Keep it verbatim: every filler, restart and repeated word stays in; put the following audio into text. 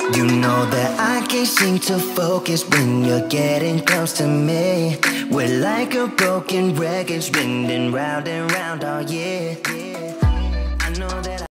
You know that I can't seem to focus when you're getting close to me. We're like a broken record spinning round and round all year. I know that